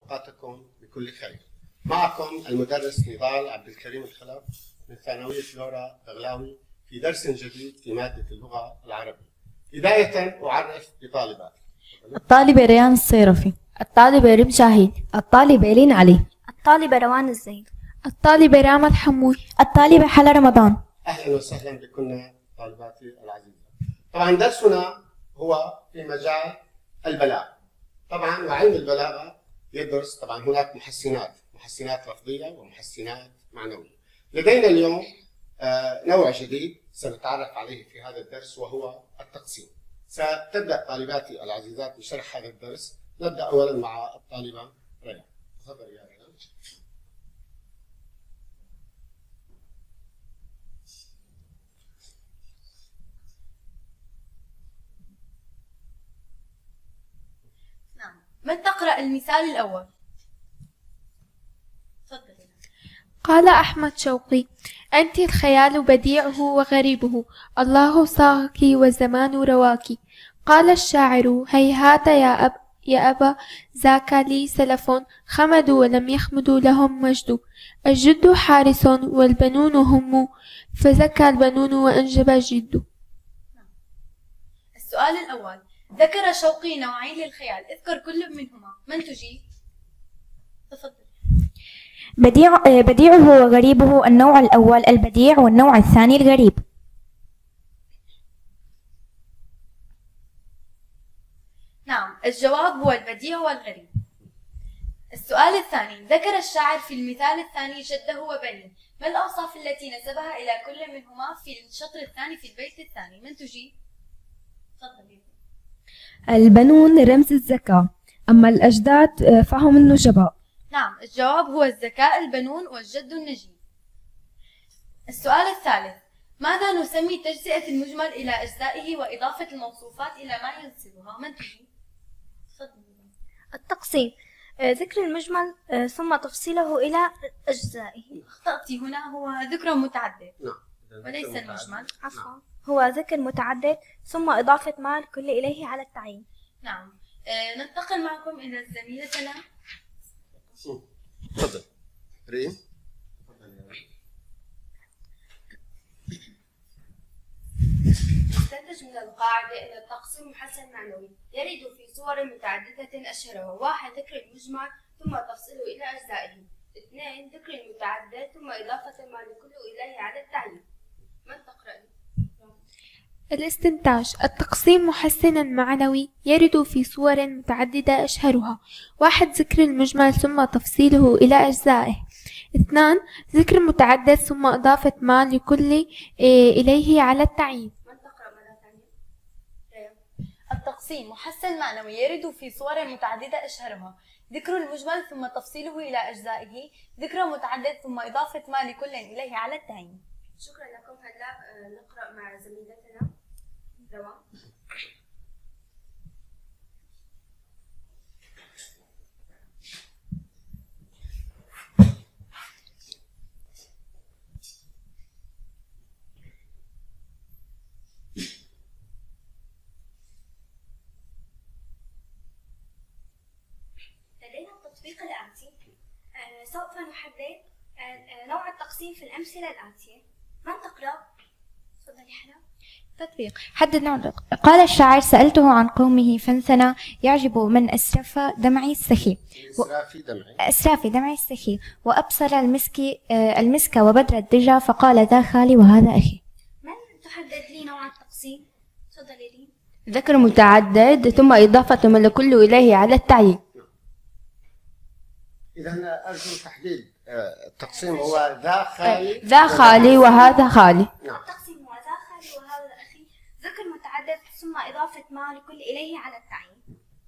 أوقاتكم بكل خير. معكم المدرس نضال عبد الكريم الخلف من ثانوية فلورا بغلاوي في درس جديد في مادة اللغة العربية. بداية أعرف بطالباتي. الطالبة ريان الصيرفي، الطالبة ريم شاهين، الطالبة لين علي، الطالبة روان الزيد، الطالبة راما الحموي، الطالبة حلا رمضان. أهلا وسهلا بكم طالباتي العزيزة. طبعا درسنا هو في مجال البلاغة. طبعا وعلم البلاغة يدرس طبعا هناك محسنات لفظية ومحسنات معنوية. لدينا اليوم نوع جديد سنتعرف عليه في هذا الدرس وهو التقسيم. ستبدأ طالباتي العزيزات بشرح هذا الدرس. نبدأ أولا مع الطالبة ريان. تفضل يا ريان. من تقرأ المثال الأول؟ تفضلي. قال أحمد شوقي: أنت الخيال بديعه وغريبه، الله صاغك والزمان رواك. قال الشاعر: هيهات يا أبا ذاك لي سلف، خمدوا ولم يخمدوا لهم مجد. الجد حارس والبنون هم، فزكى البنون وأنجب الجد. السؤال الأول: ذكر شوقي نوعين للخيال، اذكر كل منهما. من تجيب؟ تفضل. بديعه وغريبه، النوع الأول البديع والنوع الثاني الغريب. نعم، الجواب هو البديع والغريب. السؤال الثاني: ذكر الشاعر في المثال الثاني جده وبنيه، ما الأوصاف التي نسبها إلى كل منهما في الشطر الثاني في البيت الثاني؟ من تجيب؟ تفضل. البنون رمز الذكاء، أما الأجداد فهم النجباء. نعم، الجواب هو الذكاء البنون والجد النجيب. السؤال الثالث: ماذا نسمي تجزئة المجمل إلى أجزائه وإضافة الموصوفات إلى ما يناسبها؟ من تجيب؟ التقسيم، ذكر المجمل ثم تفصيله إلى أجزائه. أخطأت هنا، هو ذكر متعدد. نعم. وليس المجمل. عفوا، هو ذكر متعدد ثم إضافة ما الكل إليه على التعيين. نعم. ننتقل معكم إلى زميلتنا. تفضل ريم. استنتج من القاعدة أن التقسيم محسن معنوي يرد في صور متعددة أشهرها: 1. ذكر المجمل ثم تفصيله إلى أجزائه. 2. ذكر المتعدد ثم إضافة ما لكل إليه على التعيين. من تقرأ؟ الاستنتاج: التقسيم محسن معنوي يرد في صور متعددة أشهرها: 1. ذكر المجمل ثم تفصيله إلى أجزائه. 2. ذكر متعدد ثم إضافة ما لكل إليه على التعيين. من تقرأ مرة ثانية؟ التقسيم محسن معنوي يرد في صور متعددة أشهرها: ذكر المجمل ثم تفصيله إلى أجزائه، ذكر متعدد ثم إضافة ما لكل إليه على التعيين. شكرا لكم. هلا نقرأ مع زميلتنا روان. لدينا التطبيق الآتي. سوف نحدد نوع التقسيم في الأمثلة الآتية. من تقرأ؟ تفضلي حلا. تطبيق: حدد نوع. قال الشاعر: سألته عن قومه فانثنى، يعجب من أسرف دمعي السخي. أسرافي دمعي السخي، وأبصر المسك وبدر الدجى، فقال: ذا خالي وهذا أخي. من تحدد لي نوع التقسيم؟ تفضلي لي. ذكر متعدد ثم إضافة ما لكل إليه على التعيين. إذا أرجو تحديد التقسيم هو ذا خالي وهذا خالي. نعم. التقسيم هو ذا خالي وهذا أخي، ذكر متعدد ثم إضافة ما لكل إليه على التعيين.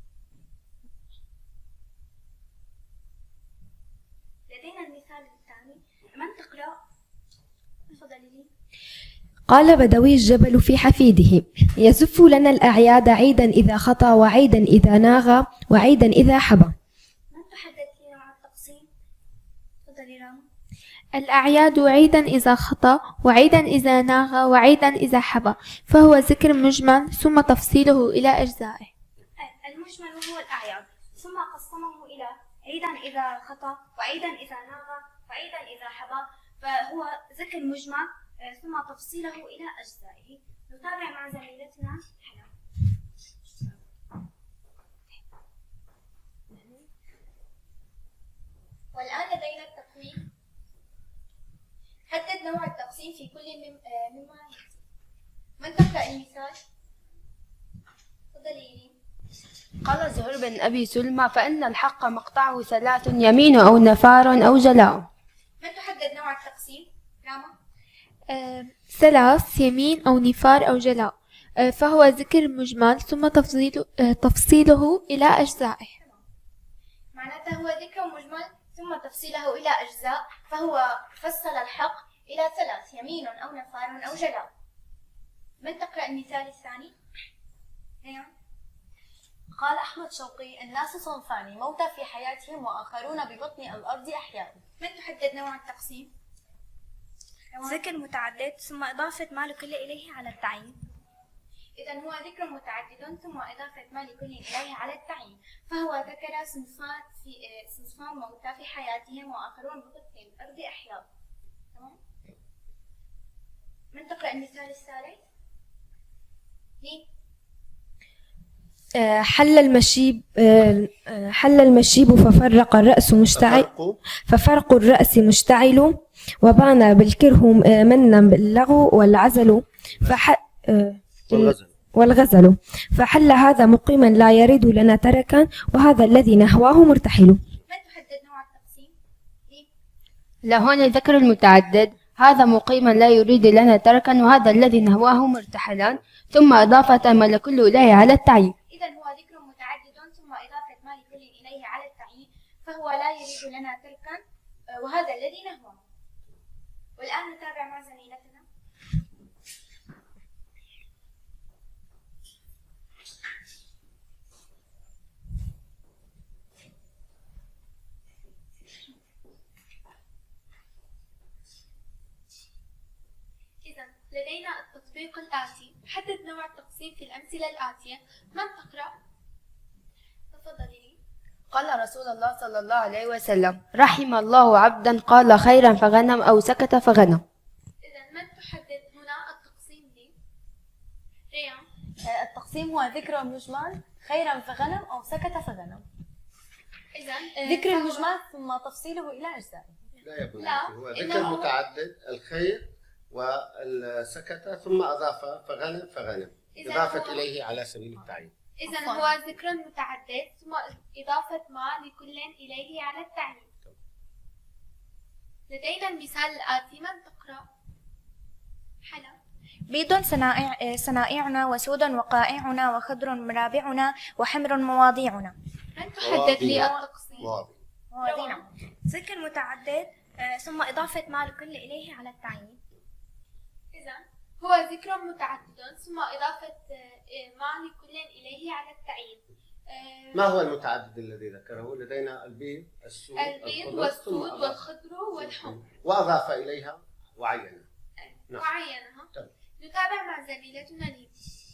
لدينا المثال الثاني. من تقرأ؟ تفضلي لي. قال بدوي الجبل في حفيده: يزف لنا الأعياد عيدا إذا خطى، وعيدا إذا ناغى، وعيدا إذا حبى. من تحدد لي نوع التقسيم؟ تفضلي راما. الأعياد عيدا إذا خطأ، وعيدا إذا ناغى، وعيدا إذا حبى، فهو ذكر مجمل ثم تفصيله إلى أجزائه. المجمل هو الأعياد ثم قسمه إلى عيدا إذا خطأ وعيدا إذا ناغى وعيدا إذا حبى، فهو ذكر مجمع ثم تفصيله إلى أجزائه. نتابع مع زميلتنا حلا. والآن لدينا التقويم. حدد نوع التقسيم في كل مما يأتي. من تقرأ المثال؟ تفضلي. قال زهير بن أبي سلمى: فإن الحق مقطعه ثلاث: يمين أو نفار أو جلاء. من تحدد نوع التقسيم؟ راما. ثلاث: يمين أو نفار أو جلاء. فهو ذكر مجمل ثم تفصيله إلى أجزائه. معناته هو ذكر مجمل ثم تفصيله إلى أجزاء، فهو فصل الحق إلى ثلاث: يمين أو نفار أو جلاء. من تقرأ المثال الثاني؟ قال أحمد شوقي: الناس صنفان: موتى في حياتهم وآخرون ببطن الأرض أحياء. من تحدد نوع التقسيم؟ ذكر متعدد ثم إضافة ما لكل إليه على التعيين. إذا هو ذكر متعدد ثم إضافة ما لكل إليه على التعيين، فهو ذكر صنفان موتى في حياتهم وآخرون ببطن الأرض أحياء. تمام؟ من تقرأ المثال الثالث؟ حل المشيب ففرق الرأس ففرق الرأس مشتعل، وبان بالكره منا باللغو والغزل، فحل هذا مقيما لا يريد لنا تركا، وهذا الذي نهواه مرتحل. من تحدد نوع التقسيم؟ لهون ذكر المتعدد: هذا مقيما لا يريد لنا تركا، وهذا الذي نهواه مرتحلا، ثم إضافة ما لكل إليه على التعيين. إذا هو ذكر متعدد ثم إضافة ما لكل إليه على التعيين، فهو لا يريد لنا تركا، وهذا الذي نهواه. والآن نتابع مع زميلتنا. لدينا التطبيق الآتي. حدد نوع التقسيم في الأمثلة الآتية. من تقرأ؟ تفضلي. قال رسول الله صلى الله عليه وسلم: رحم الله عبدا قال خيرا فغنم أو سكت فغنم. إذا من تحدد هنا التقسيم لي؟ ريان. التقسيم هو ذكر مجمل: خيرا فغنم أو سكت فغنم. إذا ذكر المجمل ثم تفصيله إلى أجزاء. لا يا بناتي، هو ذكر متعدد: الخير والسكت ثم أضاف فغنم فغنم، إضافة إليه على سبيل التعيين. إذا هو ذكر متعدد ثم إضافة ما لكل إليه على التعيين. لدينا المثال الآتي. من تقرأ؟ حلا. بيض صنائعنا، وسود وقائعنا، وخضر مرابعنا، وحمر مواضيعنا. من تحدد لي التقسيم؟ مواضيعنا. ذكر متعدد ثم إضافة ما لكل إليه على التعيين. إذا هو ذكر متعدد ثم إضافة ما لكل إليه على التعيين. ما هو المتعدد الذي ذكره؟ لدينا البيض، السود، والسود والخضر والحمر، وأضاف إليها وعينها. وعينها. نتابع مع زميلتنا لي.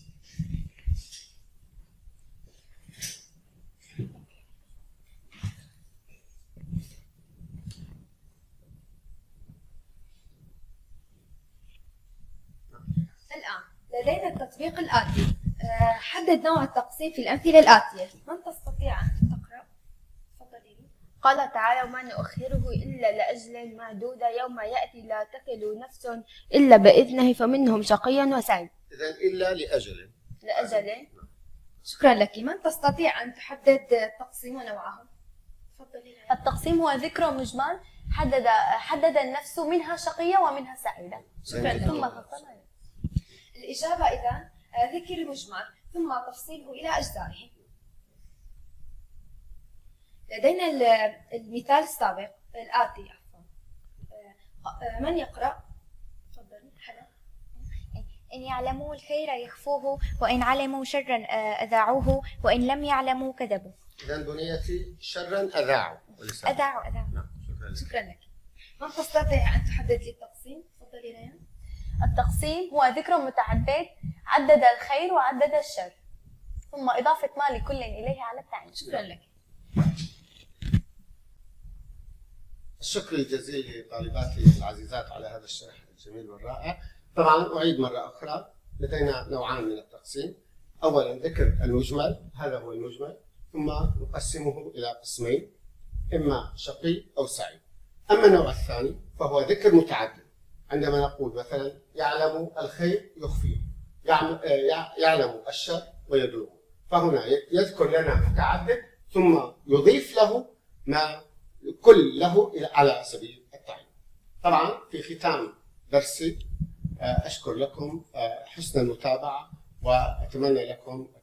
الآن لدينا التطبيق الآتي. حدد نوع التقسيم في الأمثلة الآتية. من تستطيع أن تقرأ؟ تفضلي. قال تعالى: وما نؤخره إلا لأجل معدود، يوم يأتي لا تكل نفس إلا بإذنه فمنهم شقي وسعيد. إذن إلا لأجل. شكرا لك. من تستطيع أن تحدد التقسيم ونوعه؟ تفضلي. التقسيم هو ذكر مجمل حدد النفس منها شقية ومنها سعيدة. شكرا لك. الإجابة إذن ذكر مجمل ثم تفصيله إلى أجزائه. لدينا المثال السابق الآتي. من يقرأ؟ تفضلي حلا. إن يعلموا الخير يخفوه، وإن علموا شرا أذاعوه، وإن لم يعلموا كذبوا. إذن بنيتي شرا أذاعوا. أذاعوا. نعم. شكرا لك. من تستطيع أن تحدد لي التقسيم؟ تفضلي ريان. التقسيم هو ذكر متعدد عدد الخير وعدد الشر، ثم إضافة ما لكل إليه على التعيين. شكرا لك. الشكر الجزيل لطالباتي العزيزات على هذا الشرح الجميل والرائع. طبعا أعيد مرة أخرى، لدينا نوعان من التقسيم. أولا ذكر المجمل، هذا هو المجمل، ثم نقسمه إلى قسمين، إما شقي أو سعيد. أما النوع الثاني فهو ذكر متعدد، عندما نقول مثلا يعلم الخير يخفيه، يعلم الشر ويدعوه، فهنا يذكر لنا متعدد ثم يضيف له ما كل له على سبيل التعيين. طبعا في ختام درسي أشكر لكم حسن المتابعة وأتمنى لكم